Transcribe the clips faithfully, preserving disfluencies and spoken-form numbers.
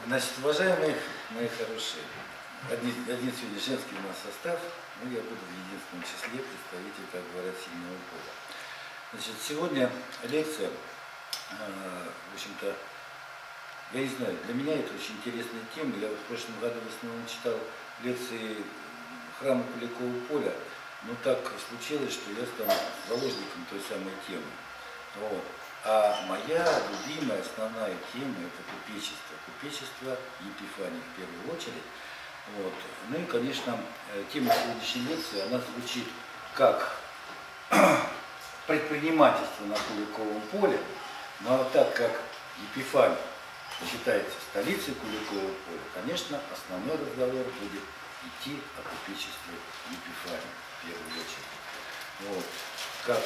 Значит, уважаемые мои хорошие, один, один сегодня женский у нас состав, но я буду в единственном числе представитель, как говорят, сильного пола. Значит, сегодня лекция, э, в общем-то, я не знаю, для меня это очень интересная тема. Я вот в прошлом году в основном читал лекции храма Куликового поля, но так случилось, что я стал заложником той самой темы. Вот. А моя любимая основная тема – это купечество. Купечество Епифании в первую очередь. Вот. Ну и, конечно, тема сегодняшней лекции, она звучит как предпринимательство на Куликовом поле, но так как Епифания считается столицей Куликового поля, конечно, основной разговор будет идти о купечестве Епифании в первую очередь. Вот. Как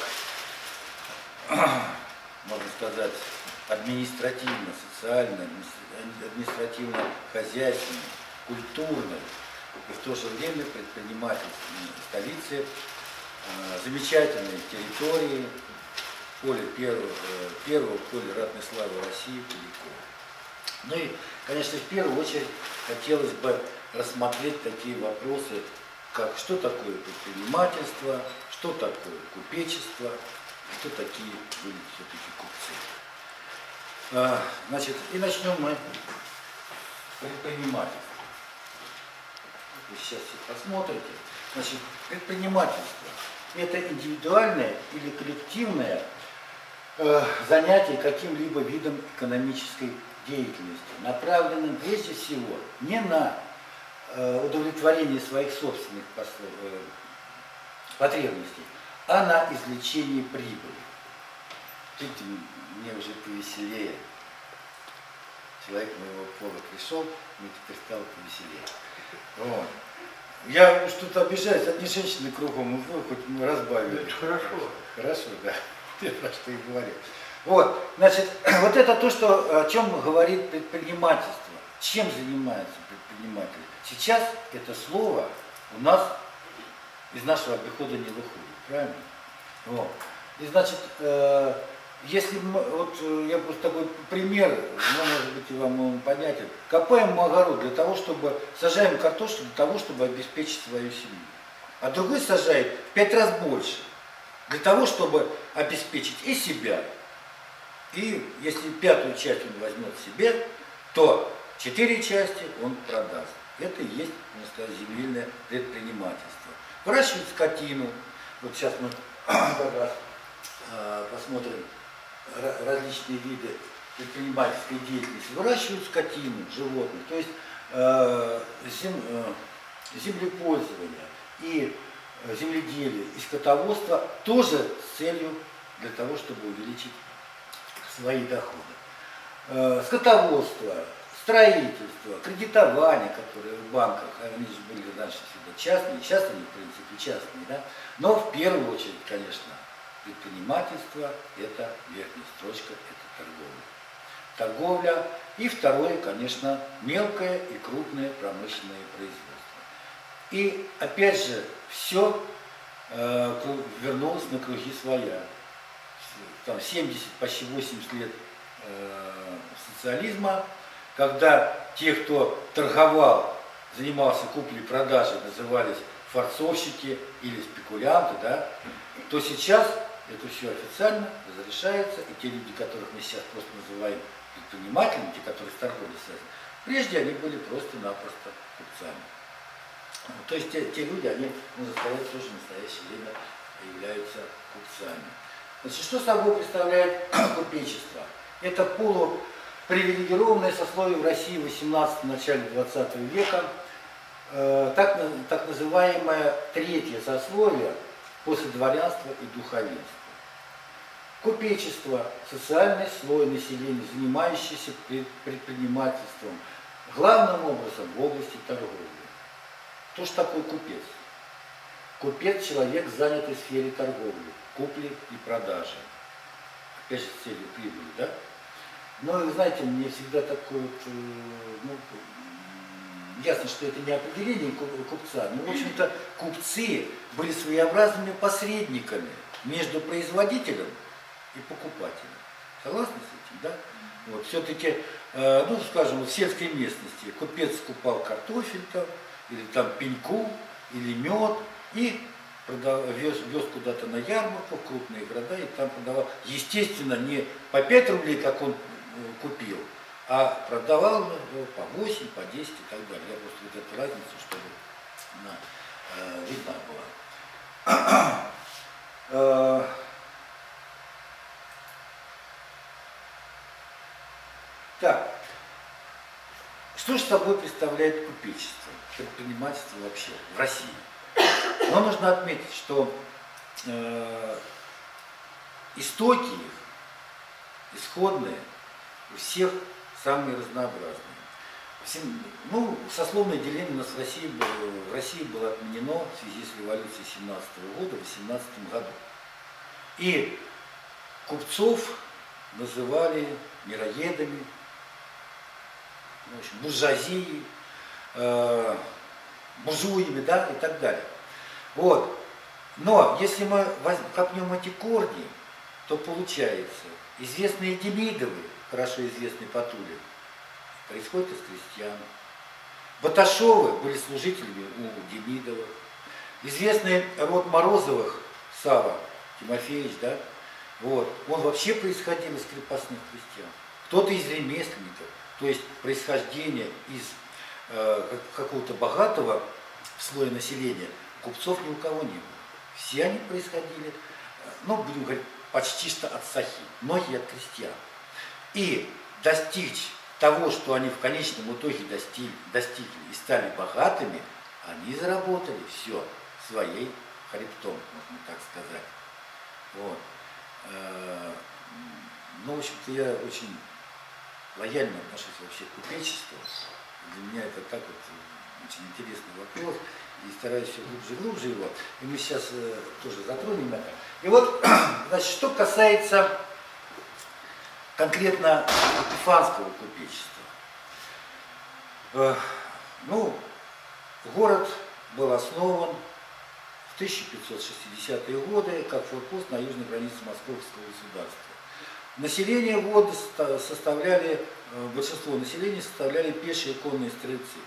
можно сказать, административно, социально, административно, хозяйственно, культурно и в то же время предпринимательской столицы, э, замечательной территории, поле первого, э, первого поля ратной славы России Куликова. Ну и, конечно, в первую очередь хотелось бы рассмотреть такие вопросы, как что такое предпринимательство, что такое купечество, кто такие были все-таки купцы. А, значит, и начнем мы с предпринимательства. Вы сейчас все посмотрите. Значит, предпринимательство – это индивидуальное или коллективное э, занятие каким-либо видом экономической деятельности, направленным прежде всего не на э, удовлетворение своих собственных послов, э, потребностей, а на извлечение прибыли. Видите, мне уже повеселее. Человек моего пола пришел, мне теперь стало повеселее. Вот. Я что-то обижаюсь, одни женщины кругом, вы хоть мы разбавили. Это хорошо. Хорошо, да. Я про что и говорю. Вот, значит, вот это то, что, о чем говорит предпринимательство. Чем занимается предприниматель? Сейчас это слово у нас из нашего обихода не выходит. Правильно? Вот. И значит, э, если мы, вот я просто такой пример, ну, может быть, и вам он понятен. Копаем мы огород для того, чтобы, сажаем картошку для того, чтобы обеспечить свою семью. А другой сажает в пять раз больше, для того, чтобы обеспечить и себя. И если пятую часть он возьмет себе, то четыре части он продаст. Это и есть, можно сказать, земельное предпринимательство. Выращивают скотину. Вот сейчас мы как раз э, посмотрим различные виды предпринимательской деятельности. Выращивают скотину, животных, то есть э, зем, э, землепользование и земледелие, и скотоводство тоже с целью для того, чтобы увеличить свои доходы. Э, скотоводство, строительство, кредитование, которые в банках, они же были раньше всегда частные, сейчас они, в принципе, частные, да? Но в первую очередь, конечно, предпринимательство – это верхняя строчка, это торговля. Торговля и второе, конечно, мелкое и крупное промышленное производство. И опять же, все э, вернулось на круги своя. Там семьдесят, почти восемьдесят лет э, социализма, когда те, кто торговал, занимался куплей-продажей, назывались форцовщики или спекулянты, да, то сейчас это все официально разрешается, и те люди, которых мы сейчас просто называем предпринимателями, те, которые с торговлей связаны, прежде они были просто-напросто купцами. То есть те, те люди, они, можно сказать, тоже в настоящее время являются купцами. Значит, что собой представляет купечество? Это полупривилегированное сословие в России в восемнадцатом, начале двадцатого века, э, так, так называемое третье сословие после дворянства и духовенства. Купечество – социальный слой населения, занимающийся предпринимательством, главным образом в области торговли. Кто же такой купец? Купец – человек, занятый в сфере торговли, купли и продажи. Опять же, с целью прибыли, да? Но, вы знаете, мне всегда такое вот, ну, ясно, что это не определение купца, но, в общем-то, купцы были своеобразными посредниками между производителем и покупателем. Согласны с этим, да? Вот, все-таки, э, ну, скажем, в сельской местности купец скупал картофель там, или там пеньку, или мед, и продав, вез, вез куда-то на ярмарку, в крупные города, и там продавал. Естественно, не по пять рублей, как он купил, а продавал ну, по восемь, по десять и так далее. Я просто вот эту разницу, чтобы она э, видна была. Так, что же собой представляет купечество, предпринимательство вообще в России? Но нужно отметить, что э, истоки их, исходные, у всех самые разнообразные. Всем, ну, сословное деление у нас в России, было, в России было отменено в связи с революцией семнадцатого года, в восемнадцатом году. И купцов называли мироедами, в общем, буржуазией, э, буржуями, да, и так далее. Вот. Но если мы копнем эти корни, то получается, известные Демидовы, хорошо известный Потулин, происходит из крестьян. Баташовы были служителями у Демидовых. Известный род Морозовых, Сава Тимофеевич, да, вот, он вообще происходил из крепостных крестьян. Кто-то из ремесленников, то есть происхождение из э, какого-то богатого слоя населения, купцов ни у кого не было. Все они происходили, ну, будем говорить, почти что от сахи, многие от крестьян. И достичь того, что они в конечном итоге достигли, достигли и стали богатыми, они заработали все своей хребтом, можно так сказать. Вот. Ну, в общем-то, я очень лояльно отношусь вообще к купечеству. Для меня это так вот очень интересный вопрос. И стараюсь все глубже и глубже его. И мы сейчас э, тоже затронем это. И вот, значит, что касается конкретно Епифанского купечества. Э, ну, город был основан в тысяча пятьсот шестидесятые годы как форпост на южной границе Московского государства. Население города составляли, большинство населения составляли пешие конные стрельцы.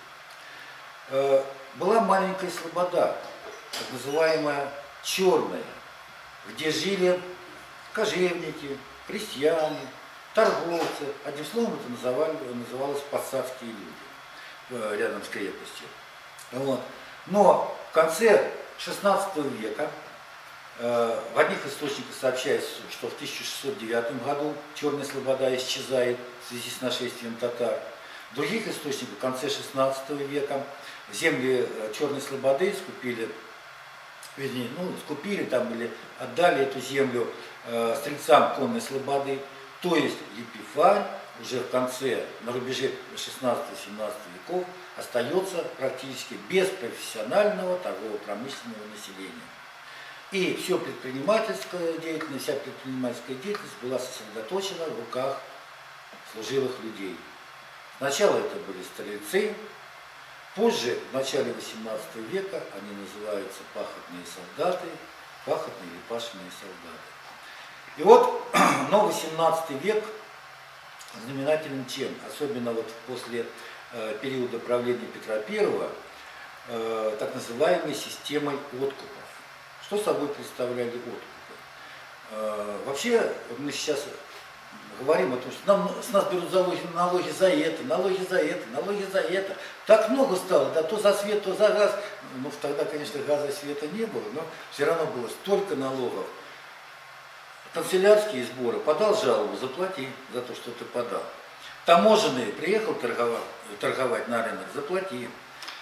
Э, была маленькая слобода, так называемая Черная, где жили кожевники, крестьяне, торговцы. Одним словом, это называли, называлось посадские люди рядом с крепостью. Вот. Но в конце шестнадцатого века э, в одних источниках сообщается, что в тысяча шестьсот девятом году Черная слобода исчезает в связи с нашествием татар. В других источниках в конце шестнадцатого века земли Черной слободы скупили, вернее, ну, скупили там или отдали эту землю э, стрельцам конной слободы. То есть Епифань уже в конце, на рубеже шестнадцатого-семнадцатого веков, остается практически без профессионального торгово-промышленного населения. И все предпринимательская деятельность, вся предпринимательская деятельность была сосредоточена в руках служилых людей. Сначала это были стрельцы, позже, в начале восемнадцатого века, они называются пахотные солдаты, пахотные или пашенные солдаты. И вот, но восемнадцатый век знаменателен чем? Особенно вот после э, периода правления Петра Первого, э, так называемой системой откупов. Что собой представляли откупы? Э, вообще, мы сейчас говорим о том, что нам, с нас берут налоги, налоги за это, налоги за это, налоги за это. Так много стало, да, то за свет, то за газ. Ну, тогда, конечно, газа и света не было, но все равно было столько налогов. Канцелярские сборы, подал жалобу, заплати за то, что ты подал. Таможенные, приехал торговать, торговать на рынок, заплати.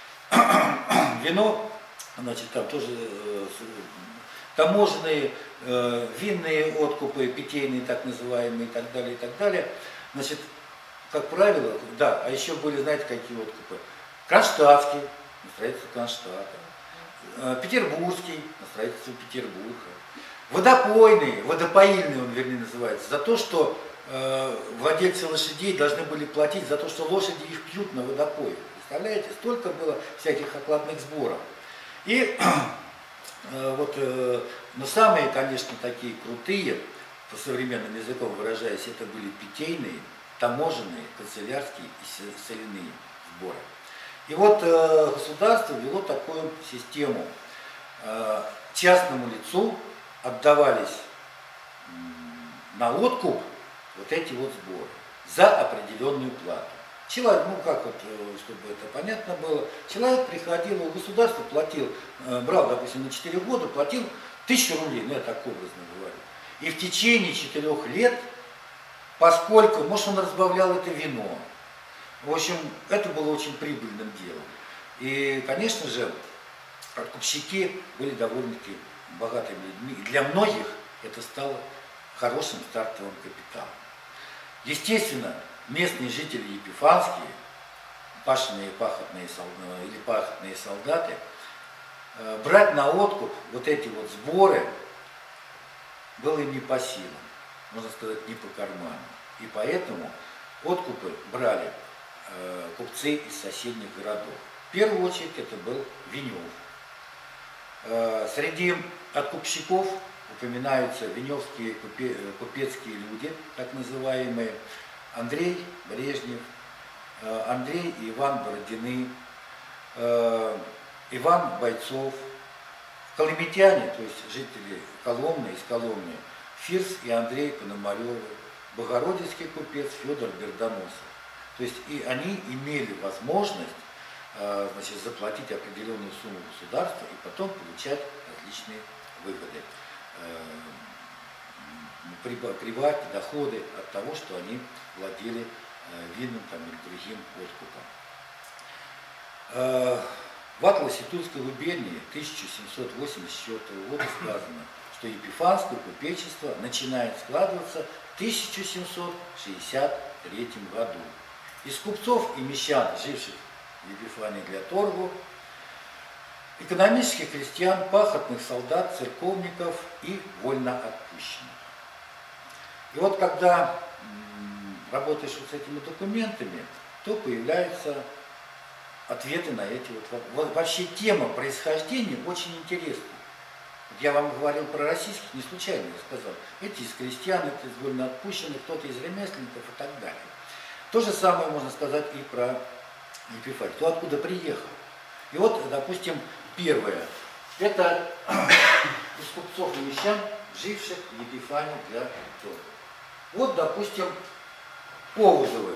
Вино, значит, там тоже э, таможенные, э, винные откупы, питейные так называемые и так далее, и так далее. Значит, как правило, да, а еще были, знаете, какие откупы? Кронштадтский, на строительство Кронштадта. Э, Петербургский, на строительство Петербурга. Водопойный, водопоильный он, вернее, называется, за то, что э, владельцы лошадей должны были платить за то, что лошади их пьют на водопое. Представляете, столько было всяких окладных сборов. И э, вот, э, но самые, конечно, такие крутые, по современным языкам выражаясь, это были питейные, таможенные, канцелярские и соляные сборы. И вот э, государство ввело такую систему. Э, частному лицу отдавались э, на откуп вот эти вот сборы за определенную плату. Человек, ну как вот, чтобы это понятно было, человек приходил, у государства платил, э, брал, допустим, на четыре года, платил тысячу рублей, ну я так образно говорю. И в течение четырех лет, поскольку, может, он разбавлял это вино, в общем, это было очень прибыльным делом. И, конечно же, откупщики были довольно-таки богатыми людьми. И для многих это стало хорошим стартовым капиталом. Естественно, местные жители епифанские, пашенные пахотные солдаты, или пахотные солдаты, брать на откуп вот эти вот сборы было им не по силам, можно сказать, не по карману. И поэтому откупы брали э, купцы из соседних городов. В первую очередь это был Венев. Э, среди откупщиков упоминаются веневские купе, купецкие люди, так называемые, Андрей Брежнев, э, Андрей и Иван Бородины, э, Иван Бойцов, колометяне, то есть жители Коломны, из Коломны, Фирс и Андрей Пономаревы, богородицкий купец Федор Бердоносов. То есть и они имели возможность э, значит, заплатить определенную сумму государству и потом получать различные выгоды, э, прибавки, доходы от того, что они владели э, винным там, или другим откупом. Э, В атласе Тульской губернии тысяча семьсот восемьдесят четвёртого года сказано, что епифанское купечество начинает складываться в тысяча семьсот шестьдесят третьем году. Из купцов и мещан, живших в Епифании для торгу, экономических крестьян, пахотных солдат, церковников и вольноотпущенных. И вот когда работаешь вот с этими документами, то появляются ответы на эти вот. Вообще тема происхождения очень интересна. Я вам говорил про российских, не случайно я сказал. Эти из крестьян, эти из вольноотпущенных, кто-то из ремесленников и так далее. То же самое можно сказать и про Епифанию. Кто откуда приехал. И вот, допустим, первое. Это из купцов и мещан, живших в Епифании для торга. Вот, допустим, Оводовы.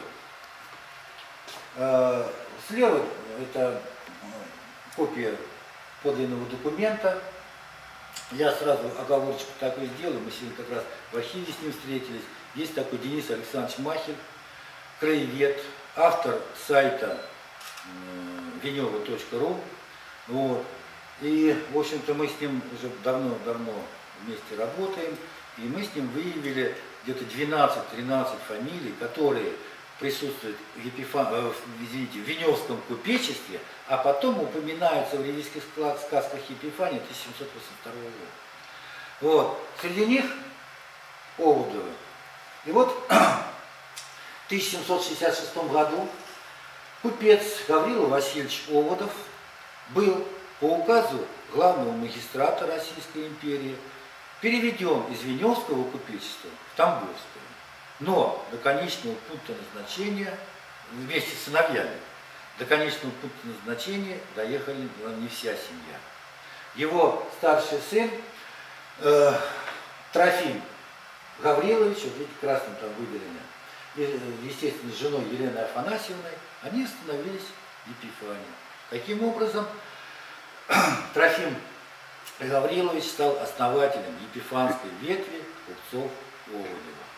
Слева это копия подлинного документа. Я сразу оговорочку такой сделаю. Мы сегодня как раз в архиве с ним встретились. Есть такой Денис Александрович Махель, краевед, автор сайта венева точка ру. Вот. И, в общем-то, мы с ним уже давно-давно вместе работаем. И мы с ним выявили где-то двенадцать-тринадцать фамилий, которые присутствуют в, Епифан... э, извините, в веневском купечестве, а потом упоминаются в ревизских сказках Епифании тысяча семьсот восемьдесят второго года. Вот. Среди них Оводовы. И вот в тысяча семьсот шестьдесят шестом году купец Гаврила Васильевич Оводов был по указу главного магистрата Российской империи переведен из Веневского купечества в Тамбовское. Но до конечного пункта назначения, вместе с сыновьями, до конечного пункта назначения доехали не вся семья. Его старший сын э, Трофим Гаврилович, вот видите, красным там выделено, и, естественно, с женой Еленой Афанасьевной, они остановились в Епифании. Таким образом, Трофим Гаврилович стал основателем епифанской ветви купцов Оводова.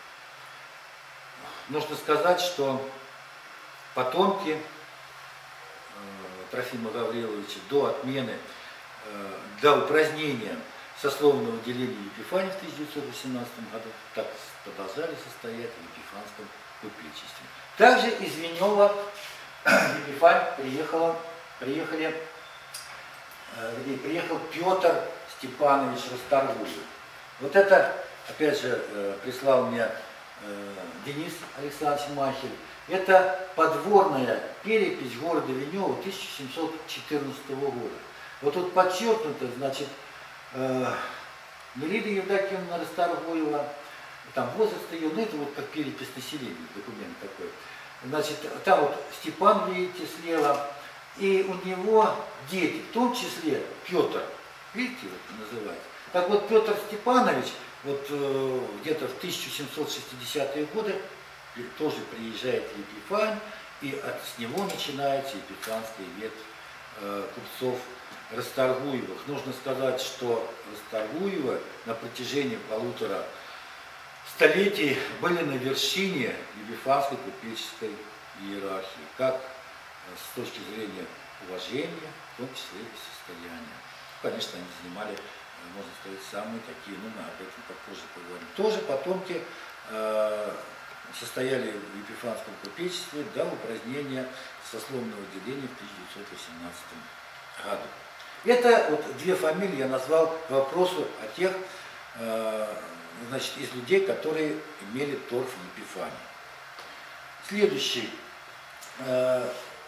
Нужно сказать, что потомки э, Трофима Гавриловича до отмены, э, до упразднения сословного деления Епифании в тысяча девятьсот восемнадцатом году так продолжали состоять в епифанском купечестве. Также из Венева в Епифань приехала, приехали, э, приехал Петр Степанович Расторгуев. Вот это, опять же, э, прислал мне Денис Александрович Махель. Это подворная перепись города Венева тысяча семьсот четырнадцатого года. Вот тут подчеркнуто, значит, э, Мелида Евдокимовна Расторгуева, там возраст ее, ну это вот как перепись населения, документ такой. Значит, там вот Степан, видите, слева, и у него дети, в том числе Петр, видите, вот называется. Так вот, Петр Степанович, вот э, где-то в тысяча семьсот шестидесятые годы тоже приезжает в Епифань, и от, с него начинается епифанская ветвь э, купцов Расторгуевых. Нужно сказать, что Расторгуевы на протяжении полутора столетий были на вершине епифанской купеческой иерархии, как с точки зрения уважения, в том числе и состояния. Конечно, они занимали, можно сказать, самые такие, ну, мы об этом попозже поговорим. Тоже потомки э, состояли в епифанском купечестве до упразднения сословного деления в тысяча девятьсот восемнадцатом году. Это вот две фамилии я назвал к вопросу о тех, э, значит, из людей, которые имели торф в Епифании. Следующий. Э,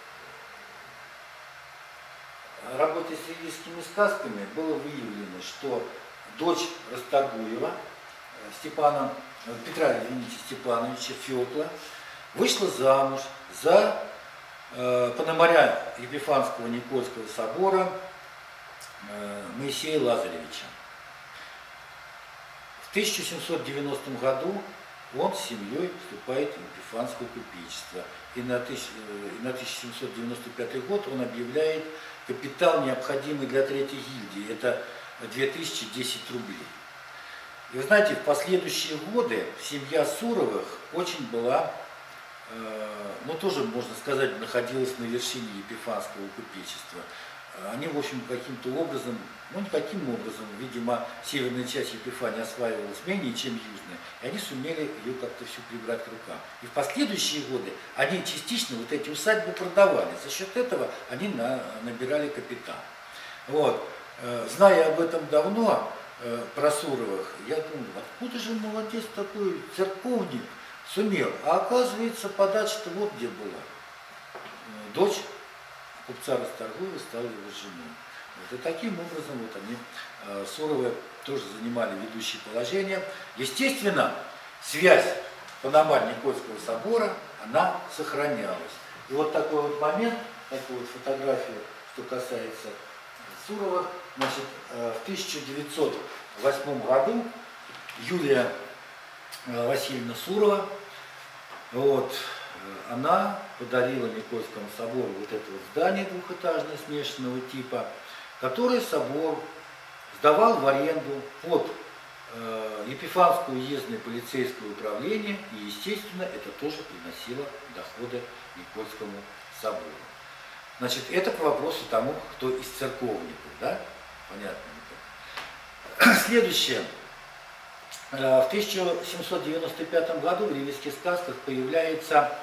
работая с религиозными сказками, было выявлено, что дочь Расторгуева, Степана, Петра, извините, Степановича, Фёкла, вышла замуж за э, пономаря Епифанского Никольского собора э, Моисея Лазаревича. В тысяча семьсот девяностом году он с семьей вступает в Епифанское купечество. И на тысяча семьсот девяносто пятый год он объявляет капитал, необходимый для третьей гильдии. Это две тысячи десять рублей. И вы знаете, в последующие годы семья Суровых очень была, э, ну тоже, можно сказать, находилась на вершине Епифанского купечества. Они, в общем, каким-то образом, ну никаким образом, видимо, северная часть Епифании осваивалась менее, чем южная, и они сумели ее как-то всю прибрать к рукам. И в последующие годы они частично вот эти усадьбы продавали. За счет этого они на, набирали капитал. Вот. Зная об этом давно, про Суровых, я думаю, откуда же молодец такой церковник сумел? А оказывается, подача-то вот где была. Дочь купца Расторгуева стала его женой. Вот. И таким образом вот они, э, Суровы, тоже занимали ведущие положения. Естественно, связь Пономарь-Никольского собора, она сохранялась. И вот такой вот момент, такой вот фотография, что касается Суровых, значит, э, в тысяча девятьсот восьмом году Юлия э, Васильевна Сурова, вот, она подарила Никольскому собору вот это вот здание двухэтажное смешанного типа, которое собор сдавал в аренду под э, Епифанское уездное полицейское управление, и, естественно, это тоже приносило доходы Никольскому собору. Значит, это к вопросу тому, кто из церковников, да? Понятно. Следующее. В тысяча семьсот девяносто пятом году в ревизских сказках появляется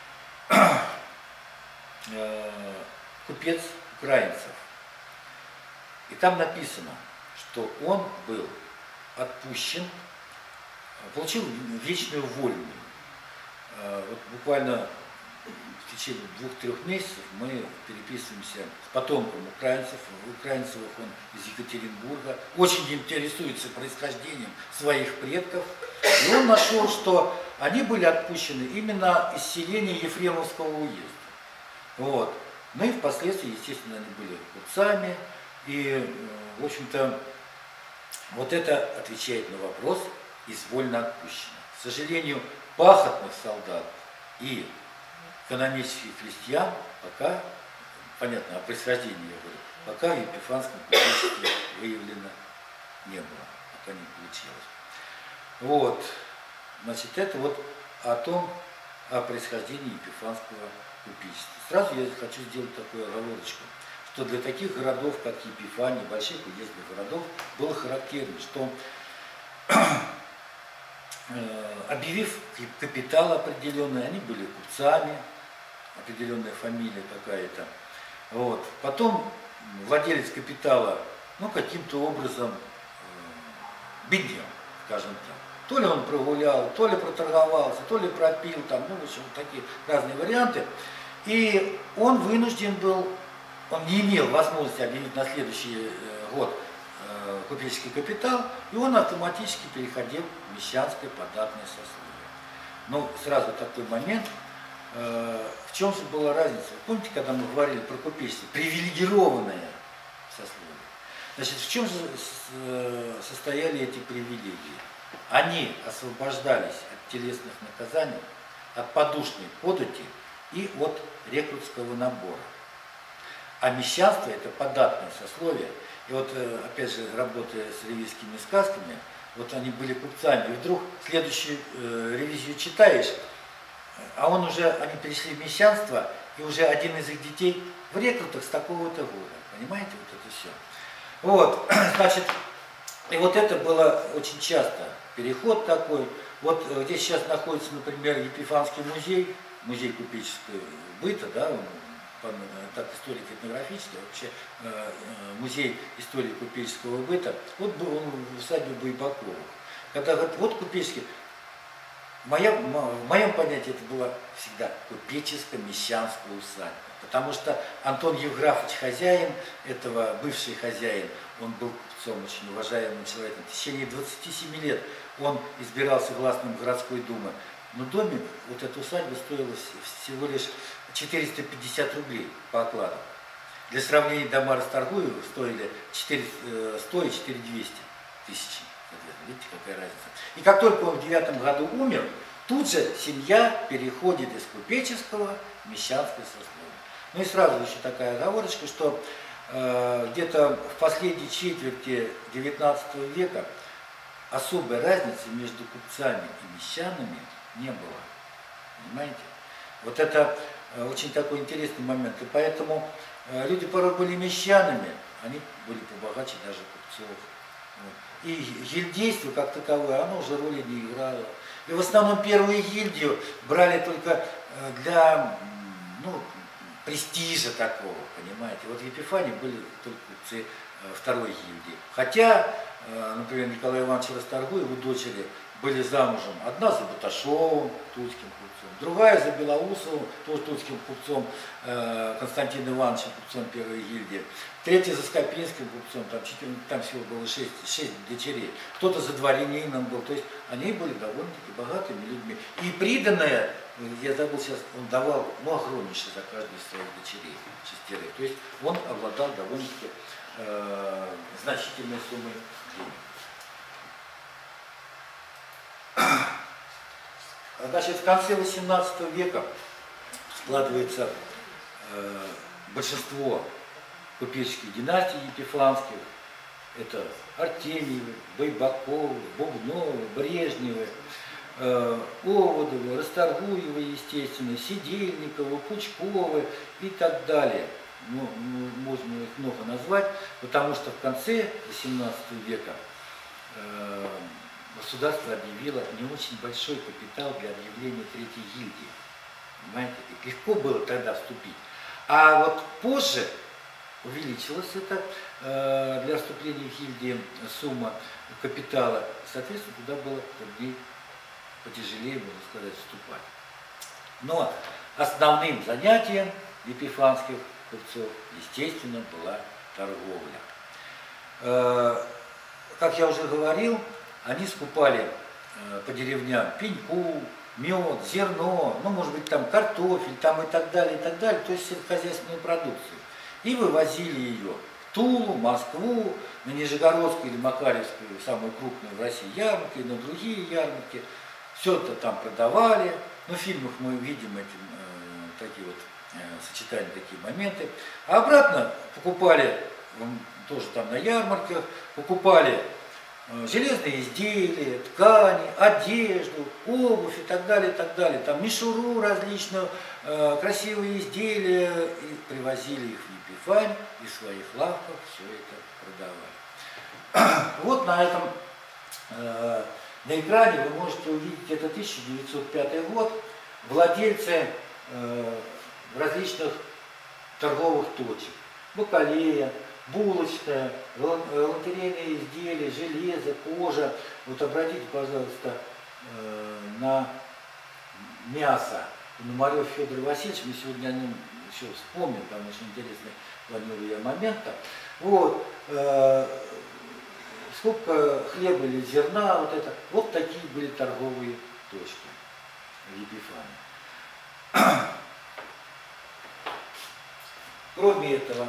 купец украинцев. И там написано, что он был отпущен, получил вечную вольную. Вот буквально в течение двух-трех месяцев мы переписываемся с потомком украинцев. Украинцев он из Екатеринбурга, очень интересуется происхождением своих предков. И он нашел, что они были отпущены именно из селения Ефремовского уезда. Вот. Ну и впоследствии, естественно, они были купцами. И, в общем-то, вот это отвечает на вопрос из вольно отпущенных. К сожалению, пахотных солдат и экономических крестьян пока, понятно, о происхождении я говорю, пока в Епифанском купечестве выявлено не было, пока не получилось. Вот, значит, это вот о том, о происхождении Епифанского купечества. Сразу я хочу сделать такую оговорочку, что для таких городов, как Епифания, больших уездных городов, было характерно, что объявив капитал определенный, они были купцами, определенная фамилия какая-то. Вот. Потом владелец капитала, ну, каким-то образом э, беднел, скажем так. То ли он прогулял, то ли проторговался, то ли пропил, там, ну, в общем, такие разные варианты. И он вынужден был, он не имел возможности объявить на следующий год э, купеческий капитал, и он автоматически переходил в мещанское податное сословие. Но сразу такой момент, э, в чем же была разница? Вы помните, когда мы говорили про купечество, привилегированное сословие? Значит, в чем же состояли эти привилегии? Они освобождались от телесных наказаний, от подушной подати и от рекрутского набора. А мещанство – это податное сословие. И вот, опять же, работая с ревизскими сказками, вот они были купцами, и вдруг следующую э, ревизию читаешь, а он уже, они перешли в мещанство, и уже один из их детей в рекрутах с такого-то года. Понимаете, вот это все. Вот, значит, и вот это было очень часто, переход такой. Вот здесь сейчас находится, например, Епифанский музей, музей купеческого быта, да, он, так историко-этнографический, вообще э, музей истории купеческого быта, вот был он в усадьбе Байбаковых. Когда говорят, вот купеческий, в моем, в моем понятии это была всегда купеческо-мещанская усадьба. Потому что Антон Евграфович, хозяин этого, бывший хозяин, он был купцом, очень уважаемым человеком. В течение двадцати семи лет он избирался гласным городской думы. Но домик, вот эта усадьба стоила всего лишь четыреста пятьдесят рублей по окладу. Для сравнения, дома Расторгуева стоили сто и четыре двести тысячи. Видите, какая разница. И как только он в девятом году умер, тут же семья переходит из купеческого в мещанское сословие. Ну и сразу еще такая оговорочка, что э, где-то в последней четверти девятнадцатого века особой разницы между купцами и мещанами не было. Понимаете? Вот это э, очень такой интересный момент. И поэтому э, люди порой были мещанами, они были побогаче даже купцов. Вот. И гильдейство как таковое, оно уже роли не играло. И в основном первую гильдию брали только для, ну, престижа такого, понимаете. Вот в Епифании были только купцы второй гильдии. Хотя, например, Николай Иванович Расторгуев, его дочери были замужем. Одна за Баташовым, тульским купцом, другая за Белоусовым, тоже тульским купцом, Константином Ивановичем, купцом первой гильдии. Третья за Скопинским купцом, там, четыре, там всего было шесть, шесть дочерей. Кто-то за дворянином был, то есть они были довольно-таки богатыми людьми. И приданное, я забыл сейчас, он давал, ну, огромнейшее за каждую из своих дочерей, шестерых. То есть он обладал довольно-таки э, значительной суммой денег. Значит, в конце восемнадцатого века складывается э, большинство купеческих династий епифанских. Это Артемьевы, Байбаковы, Бубновы, Брежневы, э, Оводовы, Расторгуевы, естественно, Сидельниковы, Пучковы и так далее. Ну, можно их много назвать, потому что в конце восемнадцатого века э, государство объявило не очень большой капитал для объявления третьей гильдии. Понимаете? И легко было тогда вступить. А вот позже увеличилась это э, для вступления в гильдии сумма капитала. Соответственно, туда было труднее, потяжелее, можно сказать, вступать. Но основным занятием епифанских купцов, естественно, была торговля. Э, как я уже говорил, они скупали э, по деревням пеньку, мед, зерно, ну, может быть, там картофель, там и так далее, и так далее, то есть сельскохозяйственную продукцию. И вывозили ее в Тулу, Москву, на Нижегородскую или Макаревскую, самую крупную в России ярмарки, и на другие ярмарки. Все это там продавали. Ну, в фильмах мы видим эти э, такие вот э, сочетания, такие моменты. А обратно покупали, э, тоже там на ярмарках, покупали железные изделия, ткани, одежду, обувь и так далее, и так далее. Там мишуру различную, э, красивые изделия, и привозили их в Епифань, и в своих лавках все это продавали. Вот на этом, э, на экране вы можете увидеть, это тысяча девятьсот пятый год, владельцы э, различных торговых точек, бакалея, булочная, галантерейные изделия, железо, кожа. Вот обратите, пожалуйста, на мясо. Пономарев Федор Васильевич, мы сегодня о нем еще вспомним, там очень интересный планирую я момент. Вот. скупка хлеба или зерна, вот это, вот такие были торговые точки в Епифании. Кроме этого,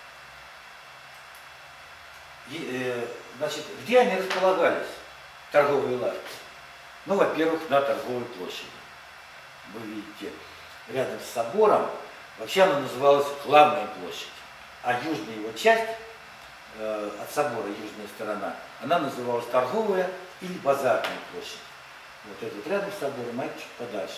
значит, где они располагались, торговые лавки? Ну, во-первых, на торговой площади. Вы видите, рядом с собором, вообще она называлась Главная площадь, а южная его часть, э, от собора, южная сторона, она называлась Торговая или Базарная площадь. Вот это вот рядом с собором, а это чуть подальше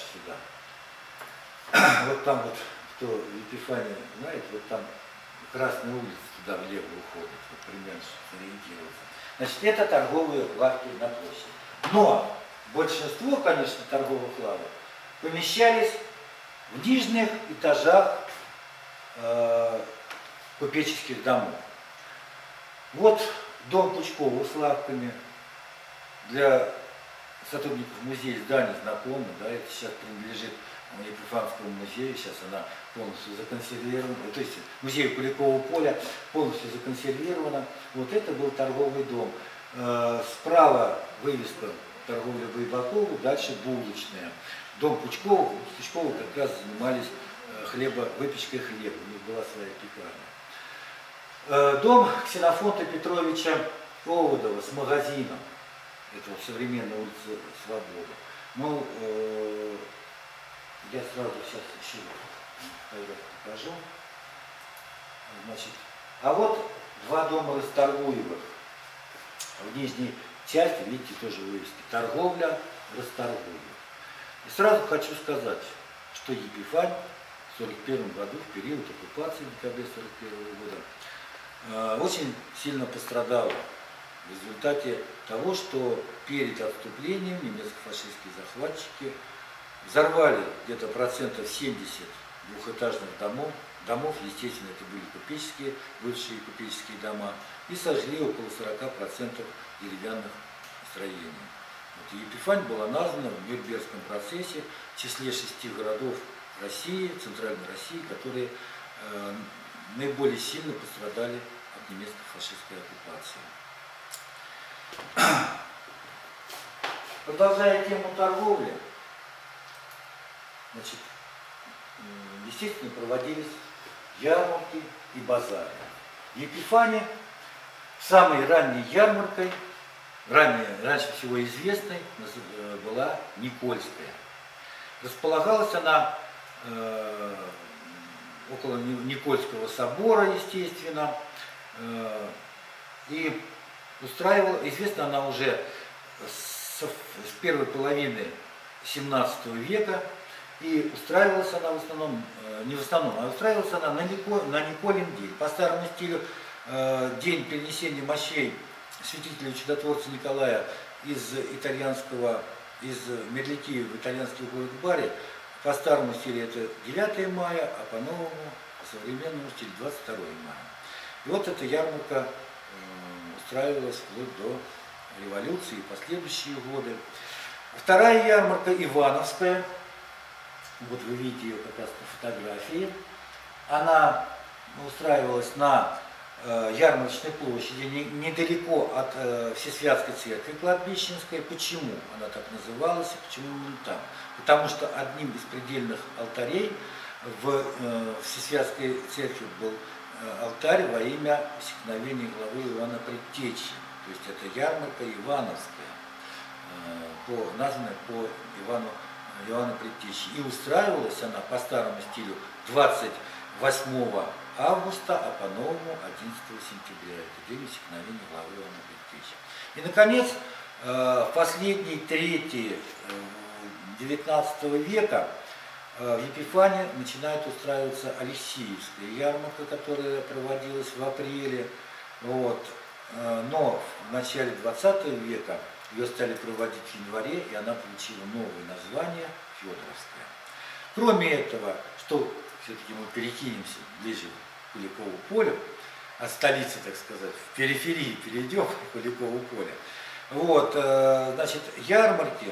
сюда. Вот там вот, кто в Епифании знает, вот там Красная улица туда влево уходит, вот примерно, чтобы сориентироваться. Значит, это торговые лавки на площади. Но большинство, конечно, торговых лавок помещались в нижних этажах э, купеческих домов. Вот дом Пучкова с лавками. Для сотрудников музея здание знакомо, да, это сейчас принадлежит Епифанскому музею, сейчас она полностью законсервирована, то есть музей Куликового поля полностью законсервирована. Вот это был торговый дом. Э, справа вывеска торговля Байбакова, дальше булочная. Дом Пучкова, Пучкова как раз занимались хлеба, выпечкой хлеба, у них была своя пекарня. Дом Ксенофонта Петровича Оводова с магазином, это вот современная улица Свободы. Ну, э, я сразу сейчас еще покажу. Значит, а вот два дома Расторгуевых. В нижней части, видите, тоже вывески. Торговля Расторгуевых. И сразу хочу сказать, что Епифань в сорок первом году, в период оккупации в декабре сорок первого года, очень сильно пострадала в результате того, что перед отступлением немецко-фашистские захватчики взорвали где-то процентов семьдесят двухэтажных домов, домов, естественно, это были купеческие, бывшие купеческие дома, и сожгли около сорока процентов деревянных строений. Вот, Епифань была названа в Нюрнбергском процессе в числе шести городов России, Центральной России, которые э, наиболее сильно пострадали от немецко-фашистской оккупации. Продолжая тему торговли, значит, естественно, проводились ярмарки и базары. В Епифане самой ранней ярмаркой, ранее, раньше всего известной, была Никольская. Располагалась она э, около Никольского собора, естественно, э, и устраивала, известна она уже с, с первой половины семнадцатого века, и устраивалась она в основном, э, не в основном, а устраивалась она на, Нико, на Николин день. По старому стилю э, день перенесения мощей святителя чудотворца Николая из итальянского, из Мерлики в итальянский город Бари. По старому стилю это девятое мая, а по новому, по современному стилю двадцать второе мая. И вот эта ярмарка э, устраивалась вплоть до революции и последующие годы. Вторая ярмарка Ивановская, вот вы видите ее как раз на фотографии, она устраивалась на э, ярмарочной площади, не, недалеко от э, Всесвятской церкви кладбищенской. Почему она так называлась и почему именно там? Потому что одним из предельных алтарей в э, Всесвятской церкви был э, алтарь во имя усекновения главы Ивана Предтечи. То есть это ярмарка Ивановская, э, по, названная по Ивану Иоанна Предтечи. И устраивалась она по старому стилю двадцать восьмого августа, а по новому одиннадцатого сентября. Это день усекновения главы Иоанна Предтечи. И, наконец, в последней трети девятнадцатого века в Епифане начинает устраиваться Алексеевская ярмарка, которая проводилась в апреле. Вот. Но в начале двадцатого века ее стали проводить в январе, и она получила новое название – Федоровская. Кроме этого, что все-таки мы перекинемся ближе к Куликову полю, от столицы, так сказать, в периферии перейдем к Куликову полю. Вот, значит, ярмарки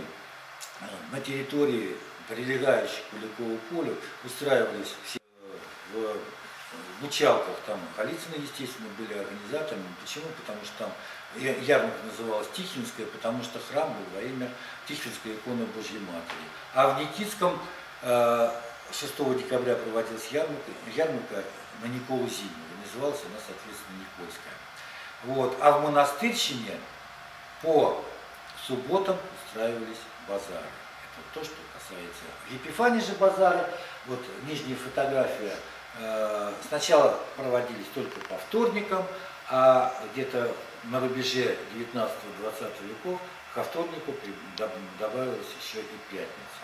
на территории, прилегающей к Куликову полю, устраивались все в Мучалках. Там Голицыны, естественно, были организаторами. Почему? Потому что там ярмарка называлась Тихвинская, потому что храм был во имя Тихвинской иконы Божьей Матери. А в Никитском шестого декабря проводилась ярмарка, ярмарка на Николу Зимнего, называлась она, соответственно, Никольская. Вот. А в Монастырщине по субботам устраивались базары. Это то, что касается. В Епифании же базары, вот нижняя фотография, э, сначала проводились только по вторникам, а где-то на рубеже девятнадцатого-двадцатого веков ко вторнику добавилась еще и пятница.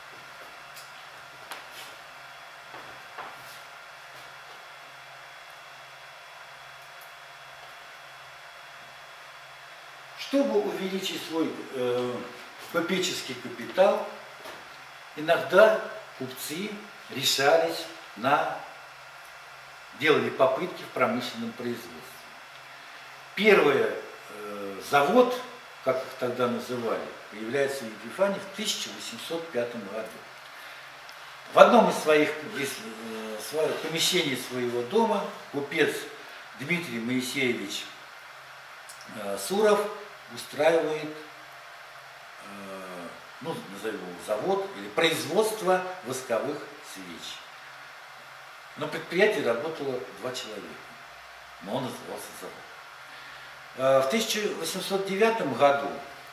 Чтобы увеличить свой э, купеческий капитал, иногда купцы решались на, делали попытки в промышленном производстве. Первый э, завод, как их тогда называли, появляется в Епифании в тысяча восемьсот пятом году. В одном из своих, из, э, своих помещений своего дома купец Дмитрий Моисеевич э, Суров устраивает, э, ну, назовем его завод или производство восковых свеч. На предприятии работало два человека, но он назывался завод. Э, в тысяча восемьсот девятом году,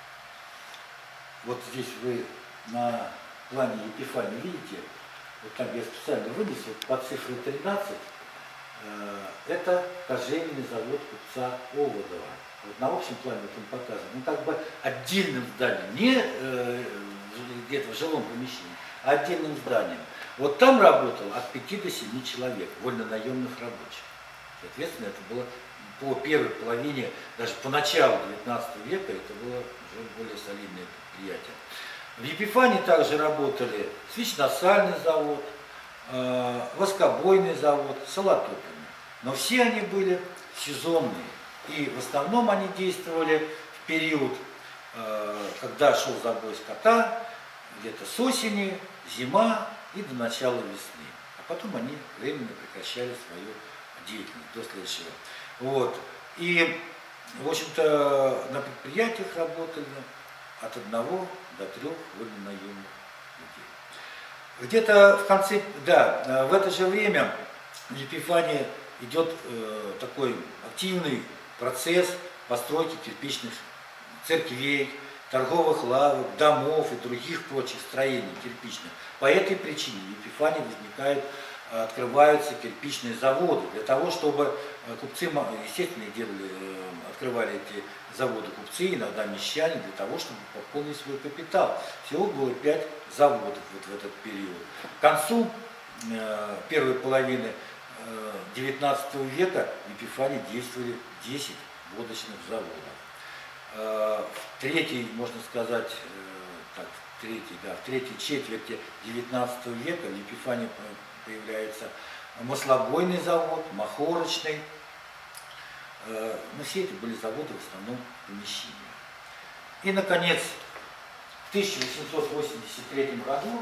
вот здесь вы на плане Епифании видите, вот там я специально вынес вот по цифре тринадцать, э, это кожевенный завод купца Оводова. Вот на общем плане вот он показан, ну как бы отдельным зданием, не э, где-то в жилом помещении, а отдельным зданием. Вот там работало от пяти до семи человек, вольнонаемных рабочих. Соответственно, это было по первой половине, даже по началу девятнадцатого века, это было уже более солидное предприятие. В Епифании также работали свечно-сальный завод, э, воскобойный завод, солотопный. Но все они были сезонные. И в основном они действовали в период, когда шел забой скота, где-то с осени, зима и до начала весны. А потом они временно прекращали свою деятельность до следующего. Вот. И, в общем-то, на предприятиях работали от одного до трех вольнонаемных людей. Где-то в конце, да, в это же время в Епифании идет э, такой активный процесс постройки кирпичных церквей, торговых лавок, домов и других прочих строений кирпичных. По этой причине в Епифании возникают, открываются кирпичные заводы. Для того, чтобы купцы, естественно, делали, открывали эти заводы купцы, иногда мещане, для того, чтобы пополнить свой капитал. Всего было пять заводов вот в этот период. К концу первой половины девятнадцатого века в Епифании действовали десять водочных заводов. В третьей, можно сказать, так, в третьей, да, в третьей четверти девятнадцатого века в Епифании появляется маслобойный завод, махорочный. Но все это были заводы в основном помещения. И, наконец, в тысяча восемьсот восемьдесят третьем году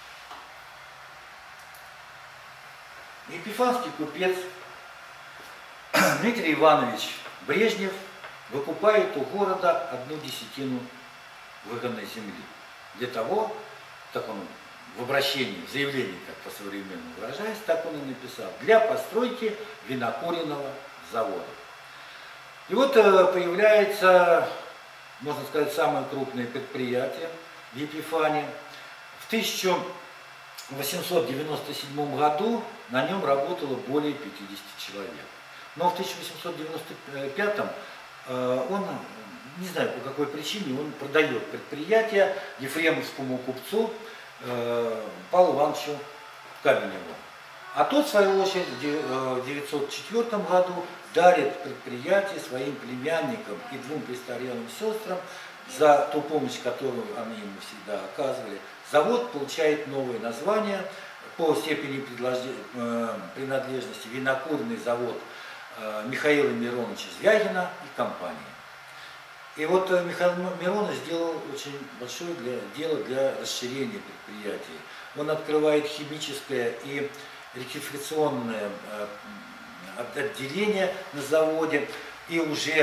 епифанский купец Дмитрий Иванович Брежнев выкупает у города одну десятину выгонной земли. Для того, так он в обращении, в заявлении, как по-современному выражаясь, так он и написал, для постройки винокуренного завода. И вот появляется, можно сказать, самое крупное предприятие в Епифании. В тысяча восемьсот девяносто седьмом году на нем работало более пятидесяти человек. Но в тысяча восемьсот девяносто пятом он, не знаю по какой причине, он продает предприятие ефремовскому купцу Павлу Ивановичу Каменеву. А тот, в свою очередь, в девятьсот четвёртом году дарит предприятие своим племянникам и двум престарелым сестрам за ту помощь, которую они ему всегда оказывали. Завод получает новое название по степени принадлежности винокурный завод Михаила Мироновича Звягина и компании. И вот Михаил Миронов сделал очень большое для, дело для расширения предприятия. Он открывает химическое и ректификационное отделение на заводе, и уже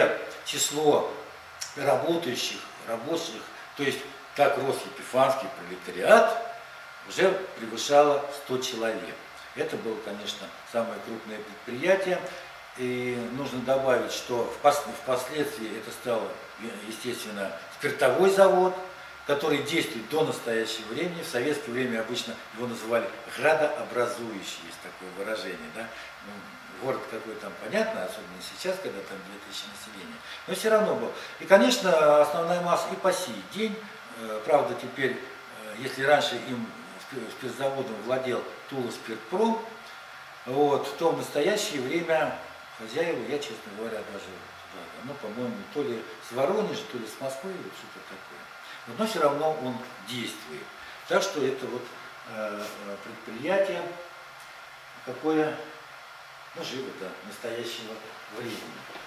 число работающих, рабочих, то есть так рос епифанский пролетариат, уже превышало сто человек. Это было, конечно, самое крупное предприятие. И нужно добавить, что впоследствии это стало, естественно, спиртовой завод, который действует до настоящего времени. В советское время обычно его называли градообразующий, есть такое выражение. Да? Ну, город какой там, понятно, особенно сейчас, когда там две тысячи населения. Но все равно был. И, конечно, основная масса и по сей день, правда, теперь, если раньше им спиртзаводом владел Тула Спиртпром, вот, то в настоящее время хозяева, я, честно говоря, даже, ну, по-моему, то ли с Воронежа, то ли с Москвы, вот что-то такое. Но все равно он действует. Так что это вот э, предприятие, какое, ну, живо до настоящего времени.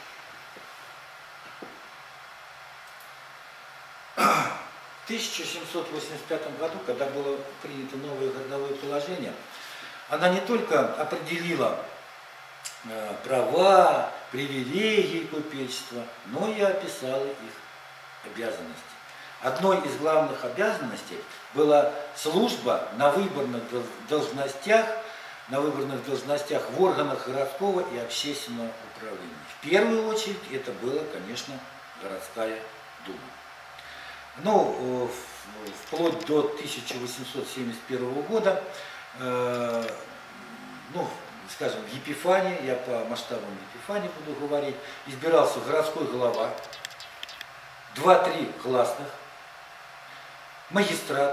В тысяча семьсот восемьдесят пятом году, когда было принято новое городовое положение, она не только определила э, права, привилегии купечества, но и описала их обязанности. Одной из главных обязанностей была служба на выборных должностях, на выборных должностях в органах городского и общественного управления. В первую очередь это была, конечно, городская дума. Ну, вплоть до тысяча восемьсот семьдесят первого года, э, ну, скажем, в Епифании, я по масштабам Епифании буду говорить, избирался городской глава, два-три гласных, магистрат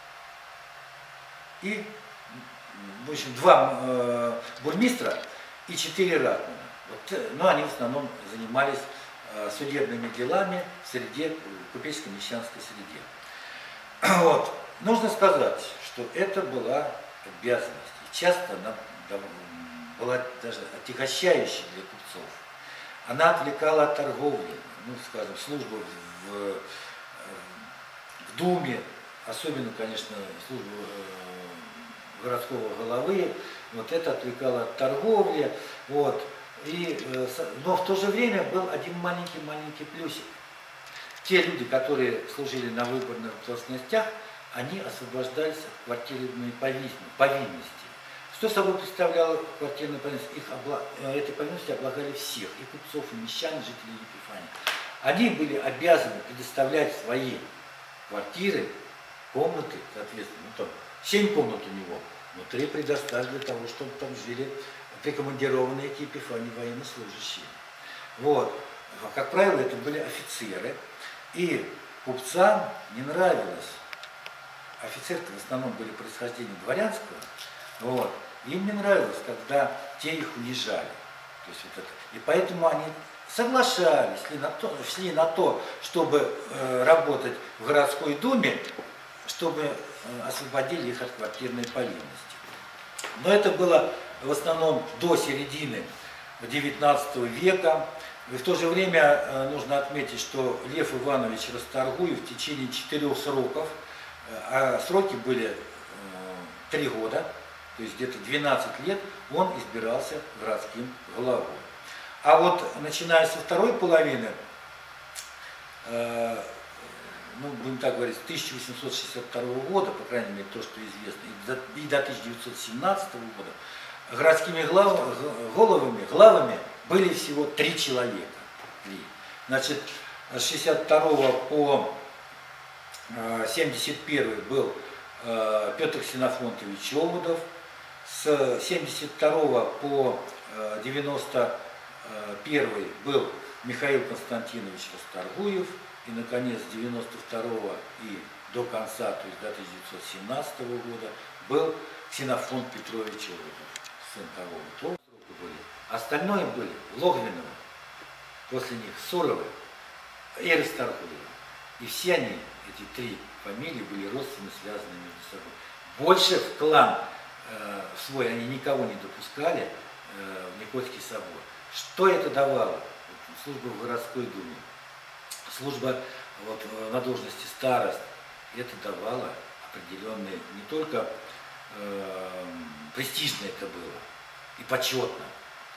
и, в общем, два э, бурмистра и четыре ратмана. Вот, но они в основном занимались э, судебными делами в среде, купеческой мещанской среде. Вот. Нужно сказать, что это была обязанность. И часто она была даже отягощающей для купцов. Она отвлекала от торговли, ну, скажем, службу в, в, в Думе, особенно, конечно, службу э, городского головы, вот это отвлекало от торговли. Вот. И, э, но в то же время был один маленький-маленький плюсик. Те люди, которые служили на выборных должностях, они освобождались от квартирной повинности. Что собой представляла квартирная повинность? Их обла... Этой повинностью облагали всех, и купцов, и мещан, и жителей Епифании. Они были обязаны предоставлять свои квартиры, комнаты, соответственно, ну, там семь комнат у него, но три предоставили для того, чтобы там жили прикомандированные к Епифании военнослужащие. Вот. А, как правило, это были офицеры. И купцам не нравилось, офицеры в основном были происхождения дворянского, вот, им не нравилось, когда те их унижали. То есть вот это. И поэтому они соглашались, шли на то, шли на то чтобы э, работать в городской думе, чтобы э, освободили их от квартирной повинности. Но это было в основном до середины девятнадцатого века. И в то же время э, нужно отметить, что Лев Иванович Расторгуев в течение четырех сроков, э, а сроки были э, три года, то есть где-то двенадцать лет, он избирался городским главой. А вот начиная со второй половины, э, ну, будем так говорить, с тысяча восемьсот шестьдесят второго года, по крайней мере, то, что известно, и до, и до тысяча девятьсот семнадцатого года, городскими глав, головами, главами были всего три человека. Значит, с шестьдесят второго по семьдесят первый был э, Петр Ксенофонтович Челудов, с семьдесят второго по девяносто первый был Михаил Константинович Расторгуев, и, наконец, с девяносто второго и до конца, то есть до тысяча девятьсот семнадцатого года, был Ксенофонт Петрович Челудов, сын того. Были. Остальное были Логвиновы, после них Суровы и Расторгуевы. И все они, эти три фамилии, были родственно связаны между собой. Больше в клан э, свой они никого не допускали э, в Никольский собор. Что это давало? Вот, служба в городской думе, служба вот, на должности старост, это давало определенные, не только э, престижно это было, и почетно,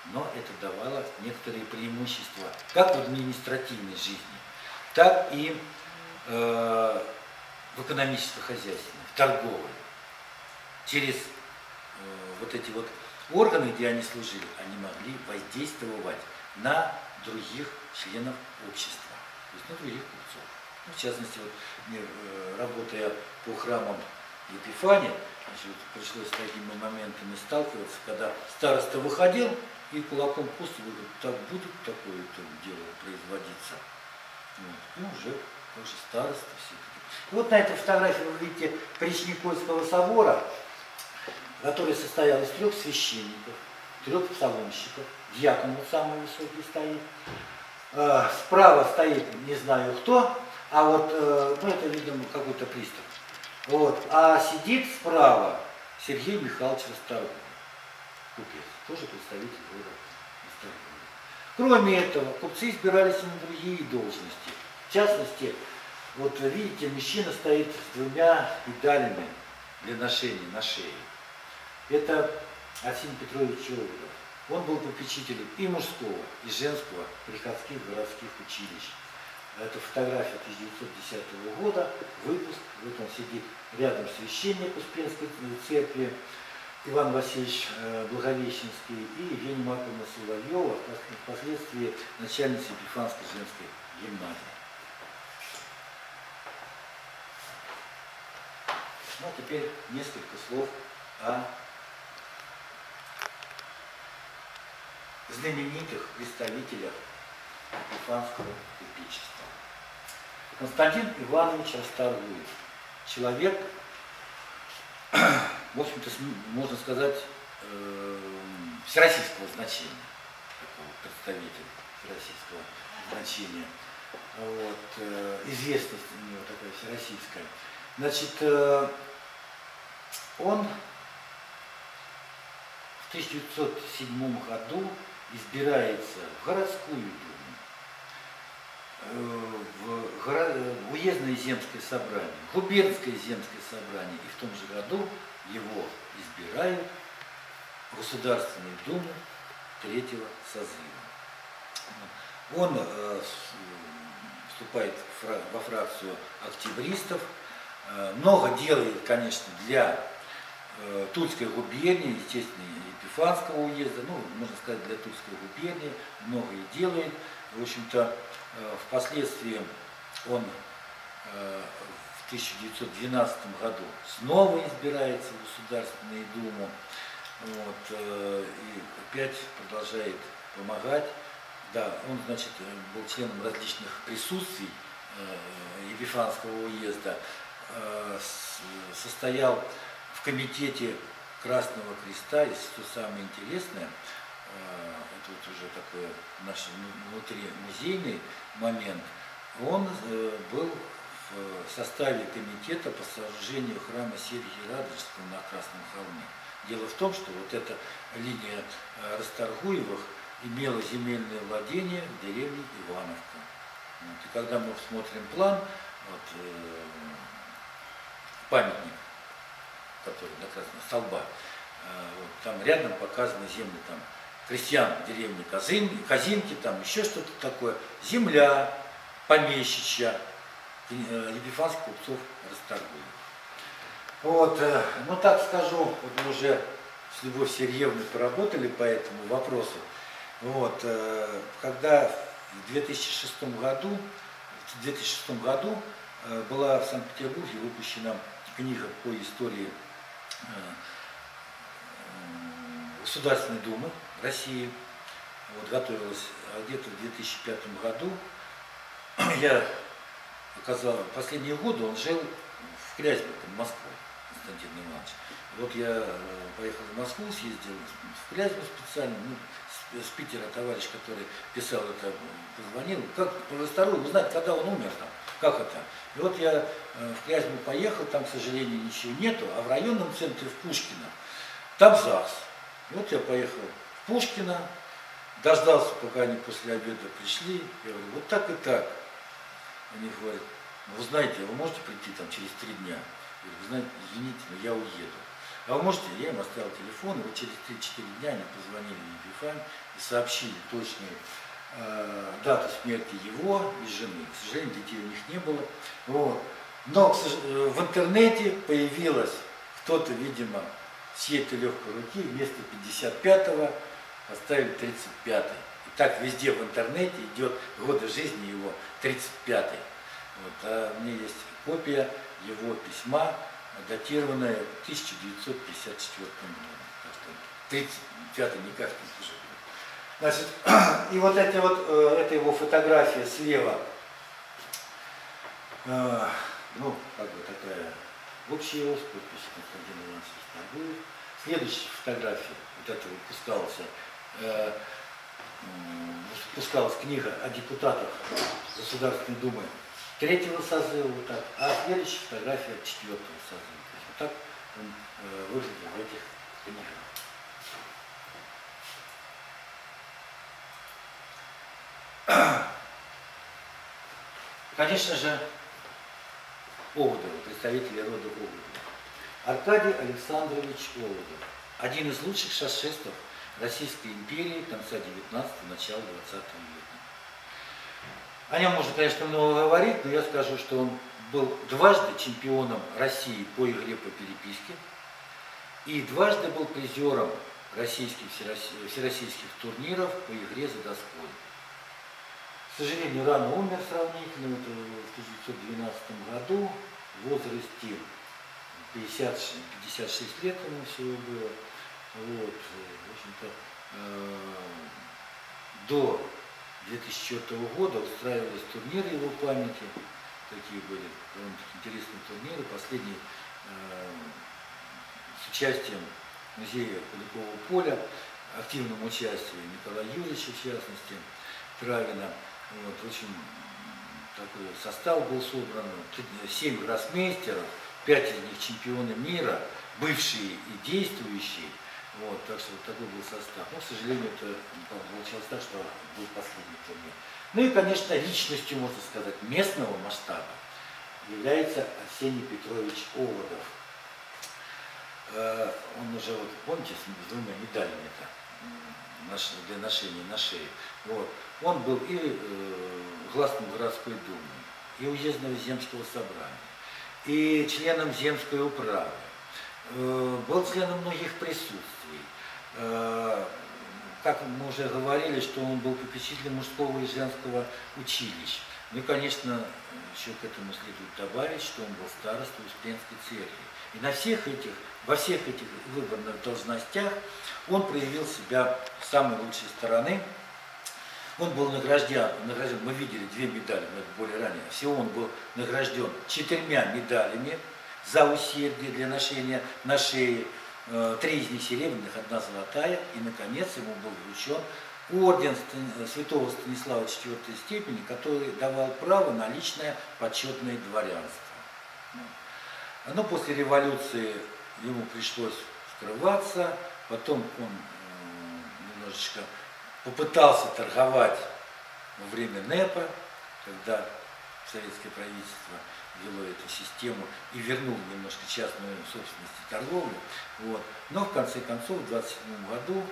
но это давало некоторые преимущества как в административной жизни, так и э, в экономическо-хозяйственной, в торговой. Через э, вот эти вот органы, где они служили, они могли воздействовать на других членов общества, то есть на других купцов. Ну, в частности, вот, мне, э, работая по храмам Епифания, значит, пришлось с такими моментами сталкиваться, когда староста выходил и кулаком пусто говорит, так будет такое-то дело производиться. Вот. И уже, уже староста все-таки. Вот на этой фотографии вы видите притч Никольского собора, который состоял из трех священников, трех псаломщиков, дьякон вот самый высокий стоит. Э, справа стоит не знаю кто, а вот, э, ну это, видимо, какой-то пристав. Вот. А сидит справа Сергей Михайлович Расторгуев, купец, тоже представитель города Расторгуев. Кроме этого, купцы избирались и на другие должности. В частности, вот видите, мужчина стоит с двумя медалями для ношения на шее. Это Арсений Петрович Челобудов. Он был попечителем и мужского, и женского приходских городских училищ. Это фотография тысяча девятьсот десятого года, выпуск. Вот он сидит рядом священник Успенской церкви, Иван Васильевич Благовещенский и Евгения Марковна Соловьева, впоследствии начальница Епифанской женской гимназии. Ну, а теперь несколько слов о знаменитых представителях Епифанского купечества. Константин Иванович Расторгуев. Человек, в общем-то, можно сказать, э, всероссийского значения. Такого представителя всероссийского значения. Вот, э, известность у него такая всероссийская. Значит, э, он в тысяча девятьсот седьмом году избирается в городскую думу, в, горо... в уездное земское собрание, в губернское земское собрание, и в том же году его избирают в Государственную Думу третьего созыва. Он э, вступает во фракцию октябристов, э, много делает, конечно, для э, Тульской губернии, естественно, Епифанского уезда, ну, можно сказать, для Тульской губернии, многое делает. В общем-то, э, впоследствии он э, в тысяча девятьсот двенадцатом году снова избирается в Государственную Думу, вот, э, и опять продолжает помогать. Да, он, значит, был членом различных присутствий э, Епифанского уезда, э, с, состоял в комитете Красного Креста, и что самое интересное, э, это вот уже такой наш внутримузейный момент, он э, был в составе комитета по сооружению храма Сергия Радонежского на Красном холме. Дело в том, что вот эта линия э, Расторгуевых имела земельное владение в деревне Ивановка. Вот. И когда мы смотрим план, вот, э, памятник, который на красном столба, э, вот, там рядом показаны земли там, крестьян деревни Козин, Казинки, там еще что-то такое, земля помещичья, э, епифанских купцов Расторгуевых. Вот, э, ну так скажу, вот мы уже с Любовью Сергеевной поработали по этому вопросу. Вот, э, когда в две тысячи шестом году, в две тысячи шестом году э, была в Санкт-Петербурге выпущена книга по истории э, Государственной Думы России. Вот, готовилась где-то в две тысячи пятом году. Я оказал, последние годы он жил в Клязьмовке, в Москве, Константин Иванович. Вот я поехал в Москву, съездил в Клязьму специально, ну, с Питера товарищ, который писал это, позвонил, как по Расторгуеву узнать, когда он умер там, как это. И вот я в Клязьму поехал, там, к сожалению, ничего нету, а в районном центре, в Пушкино, там ЗАГС. И вот я поехал в Пушкино, дождался, пока они после обеда пришли, я говорю, вот так и так. Они говорят, ну, вы знаете, вы можете прийти там через три дня? Я говорю, вы знаете, извините, но я уеду. А вы можете, я им оставил телефон, и вот через три-четыре дня они позвонили мне в Епифань и сообщили точную э, дату смерти его и жены. К сожалению, детей у них не было. Вот. Но в интернете появилось кто-то, видимо, с чьей-то легкой руки вместо пятьдесят пятого поставили тридцать пятый. И так везде в интернете идет годы жизни его тридцать пятый. Вот. А у меня есть копия его письма, датированная тысяча девятьсот пятьдесят четвёртым годом. Так что тридцать пятый никак не служит. Значит, и вот, эти вот это его фотография слева, э, ну, как бы такая общая его с подписью Константина Ивановича Старгуев. Следующая фотография, вот это выпускалась, э, выпускалась книга о депутатах Государственной Думы третьего созыва, вот так, а следующая фотография четвертого созыва. То есть вот так он э, выглядел в этих книгах. Конечно же, Оводовы, представители рода Оводовых. Аркадий Александрович Оводов, один из лучших шашистов Российской империи конца девятнадцатого, начала двадцатого века. О нем можно, конечно, много говорить, но я скажу, что он был дважды чемпионом России по игре по переписке и дважды был призером российских всероссийских турниров по игре за доской. К сожалению, рано умер сравнительно, это в тысяча девятьсот двенадцатом году, в возрасте пятьдесят шесть лет ему всего было. Вот, в общем-то, э, до две тысячи четвёртого года устраивались турниры его памяти, такие были довольно-таки интересные турниры, последний э, с участием музея Куликового поля, активным участием Николая Юрьевича, в частности, Травина. Вот, очень такой состав был собран, семь гроссмейстеров, пять из них чемпионы мира, бывшие и действующие. Вот, так что вот такой был состав. Но, к сожалению, это получилось так, что был последний турнир. Ну и, конечно, личностью, можно сказать, местного масштаба является Арсений Петрович Оводов. Он уже, вот, помните, с двумя медалями-то для ношения на шее. Вот. Он был и э, гласным городской думы, и уездного земского собрания, и членом земской управы, э, был членом многих присутствий. Э, как мы уже говорили, что он был попечителем мужского и женского училищ. Ну и, конечно, еще к этому следует добавить, что он был старостой Успенской церкви. И на всех этих, во всех этих выбранных должностях он проявил себя с самой лучшей стороны. Он был награжден, награжден, мы видели две медали, но это более ранее. Всего он был награжден четырьмя медалями за усердие для ношения на шее. Три из них серебряных, одна золотая. И, наконец, ему был вручен орден святого Станислава четвёртой степени, который давал право на личное почетное дворянство. Но после революции ему пришлось скрываться, потом он немножечко попытался торговать во время НЭПа, когда советское правительство ввело эту систему и вернуло немножко частную собственность и торговлю. Вот. Но в конце концов, в двадцать седьмом году,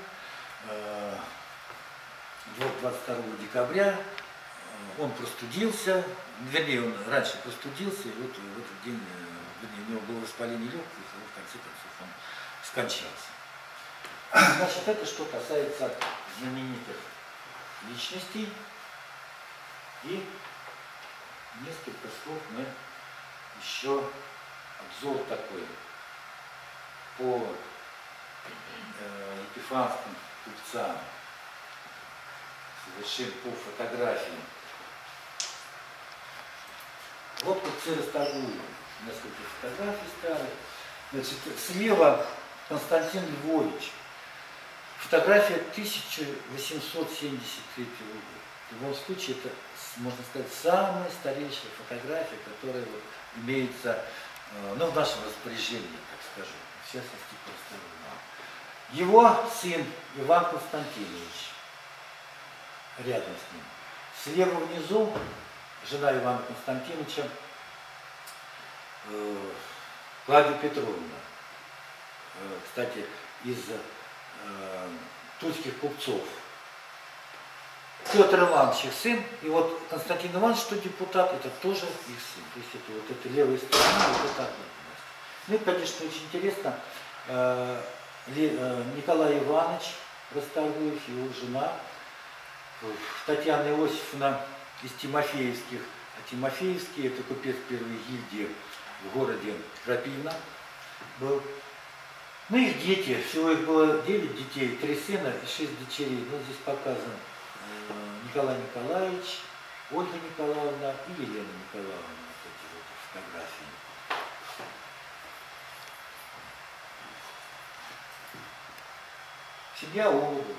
двадцать второго декабря, он простудился, вернее, он раньше простудился, и вот в этот день, вернее, у него было воспаление легких, и в конце концов он скончался. Значит, это что касается знаменитых личностей. И несколько слов мы еще обзор такой по э, епифанским купцам совершим по фотографии. Вот купцы Расторгуева, несколько фотографий старых. Значит, слева Константин Львович. Фотография тысяча восемьсот семьдесят третьего года. В любом случае, это, можно сказать, самая старейшая фотография, которая вот имеется, ну, в нашем распоряжении, так скажем, в частности, просто. Его сын Иван Константинович рядом с ним. Слева внизу жена Ивана Константиновича Клавдия Петровна. кстати, из э, тульских купцов. Петр Иванович их сын, и вот Константин Иванович, что депутат, это тоже их сын. То есть это вот это левая сторона, вот это одна. Ну и, конечно, очень интересно, э, Николай Иванович Расторгуев, его жена, Татьяна Иосифовна из Тимофеевских. А Тимофеевский — это купец первой гильдии в городе Крапивна был. Ну и их дети, всего их было девять детей, три сына и шесть дочерей. Вот здесь показан Николай Николаевич, Ольга Николаевна и Елена Николаевна. Вот эти вот фотографии. Семья Олудова.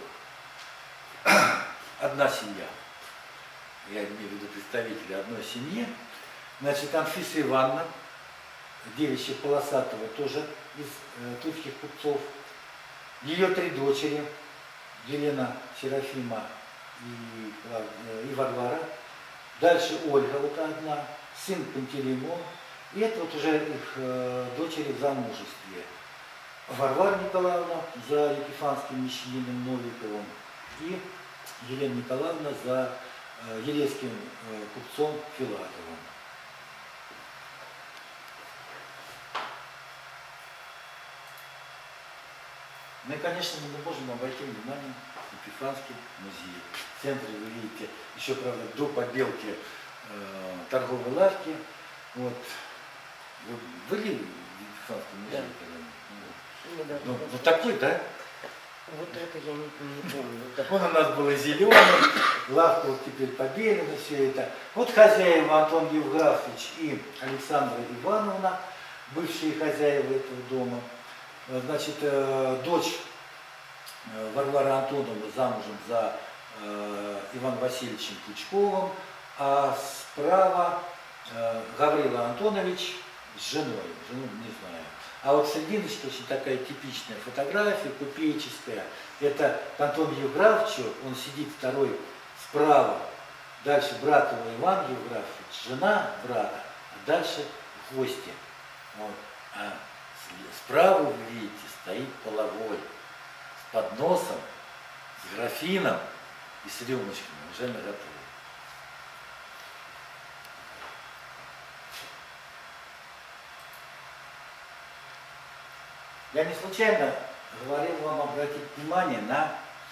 Одна семья. Я имею в виду представителей одной семьи. Значит, Анфиса Ивановна, девичья Полосатого, тоже из э, тульских купцов. Ее три дочери, Елена, Серафима и, э, и Варвара. Дальше Ольга, вот одна, сын Пантелеймон. И это вот уже их э, дочери в замужестве. Варвара Николаевна за Епифанским мещанином Новиковым и Елена Николаевна за э, елецким э, купцом Филатовым. Ну и, конечно, мы не можем обойти внимание на Епифанский музей. В центре вы видите еще, правда, до побелки э, торговой лавки. Вот. Вы были в Епифанском музее? Да. Ну, ну, ну такой, да? Вот это я не, не помню. Да. Он у нас был зеленый, лавка вот теперь побелена, все это. Вот хозяева Антон Евграфович и Александра Ивановна, бывшие хозяева этого дома. Значит, дочь Варвара Антоновна замужем за Иваном Васильевичем Пучковым, а справа Гаврила Антонович с женой, жену не знаю. А вот серединочка очень такая типичная фотография, купеческая. Это Антон Евграфович, он сидит второй справа, дальше брат его Иван Евграфович, жена брата, а дальше гости. Вот. А справа, вы видите, стоит половой с подносом, с графином и с рюмочками, уже наготове. Я не случайно говорил вам обратить внимание на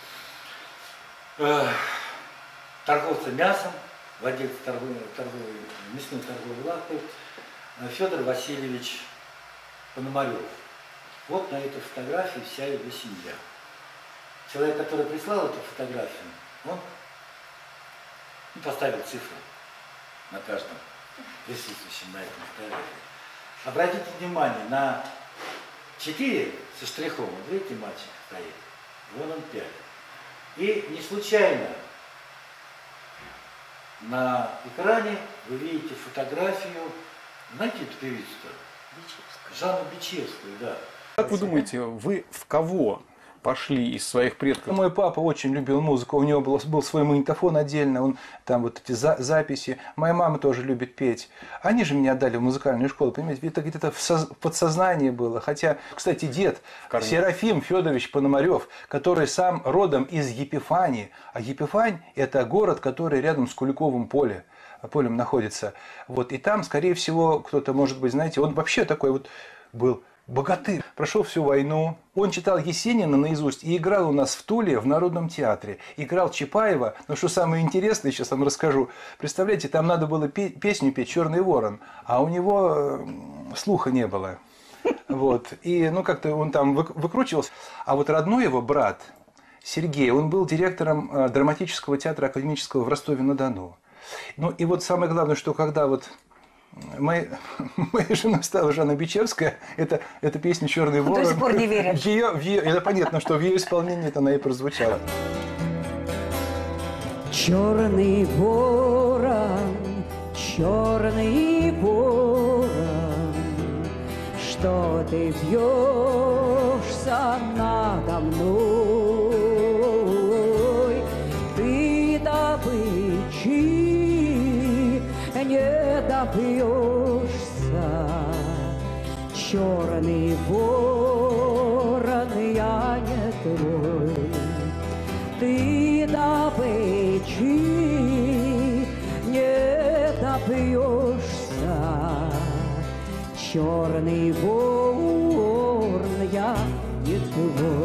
э, торговца мясом, владельца торговой, торговой, мясной торговой лавкой Федор Васильевич Пономарев. Вот на этой фотографии вся его семья. Человек, который прислал эту фотографию, он поставил цифру на каждом присутствующем на этой фотографии. Обратите внимание на четыре со штрихом, вот видите, мальчик стоит, вон он пять. И не случайно на экране вы видите фотографию, знаете эту певицу-то? Жанну Бичевскую, да. Как вы думаете, вы в кого пошли из своих предков? Мой папа очень любил музыку, у него был, был свой магнитофон отдельно, он там вот эти за, записи. Моя мама тоже любит петь. Они же меня отдали в музыкальную школу, понимаете, это где-то в, соз, в подсознании было. Хотя, кстати, дед Серафим Федорович Пономарев, который сам родом из Епифании, а Епифань – это город, который рядом с Куликовым поле. полем находится. Вот, и там, скорее всего, кто-то, может быть, знаете, он вообще такой вот был богатырь. Прошел всю войну. Он читал Есенина наизусть и играл у нас в Туле в Народном театре. Играл Чапаева. Но что самое интересное, сейчас вам расскажу. Представляете, там надо было песню петь «Черный ворон», а у него слуха не было. Вот. И, ну, как-то он там выкручивался. А вот родной его брат Сергей, он был директором драматического театра академического в Ростове-на-Дону. Ну и вот самое главное, что когда вот моя, моя жена стала Жанна Бичевская, это, это песня «Черный ворон». До сих пор не веришь. В ее, в ее, это понятно, что в ее исполнении это она и прозвучала. Черный ворон, черный ворон, что ты вьешься надо мной, ты добычи не добьешься, черный ворон. я не твой. Ты добычи не добьешься, черный ворон, я не твой.